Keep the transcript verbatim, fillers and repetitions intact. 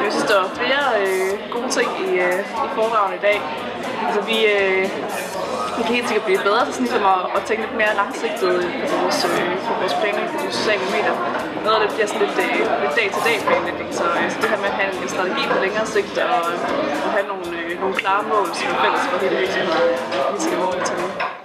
Jeg synes, der var flere øh, gode ting i, øh, i foredragene i dag. Altså, vi, øh, vi kan helt sikkert blive bedre til sådan ligesom at, at tænke lidt mere langsigtet på vores, øh, på vores planlægning på de sociale medier. Noget af det bliver sådan lidt, øh, lidt dag-til-dag planlægning, så, øh, så det her med at have en strategi på længere sigt og, og have nogle, øh, nogle klare mål, som er fælles for hele virksomheden, vi skal måle til.